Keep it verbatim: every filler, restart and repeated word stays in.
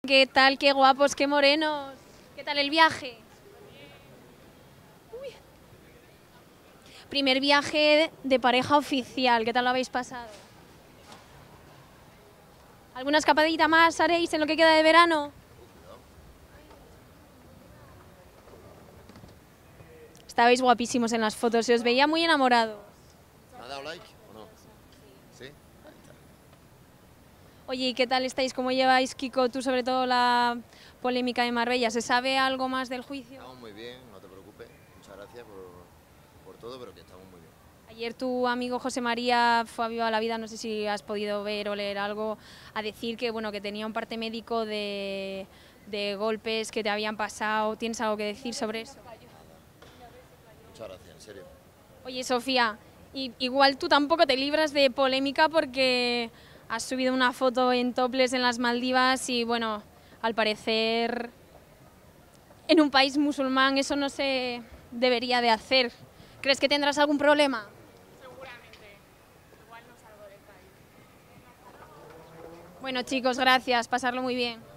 ¿Qué tal? Qué guapos, qué morenos. ¿Qué tal el viaje? Uy. Primer viaje de pareja oficial. ¿Qué tal lo habéis pasado? ¿Alguna escapadita más haréis en lo que queda de verano? Estabais guapísimos en las fotos, se os veía muy enamorados. ¿Me ha dado like o no? ¿Sí? Oye, ¿y qué tal estáis? ¿Cómo lleváis, Kiko, tú sobre todo la polémica de Marbella? ¿Se sabe algo más del juicio? Estamos muy bien, no te preocupes. Muchas gracias por, por todo, pero que estamos muy bien. Ayer tu amigo José María fue a Viva la Vida, no sé si has podido ver o leer algo, a decir que, bueno, que tenía un parte médico de, de golpes que te habían pasado. ¿Tienes algo que decir sobre eso? Muchas gracias, en serio. Oye, Sofía, y, igual tú tampoco te libras de polémica porque has subido una foto en topless en las Maldivas y, bueno, al parecer en un país musulmán eso no se debería de hacer. ¿Crees que tendrás algún problema? Seguramente. Igual no salgo del país. Bueno, chicos, gracias. Pasarlo muy bien.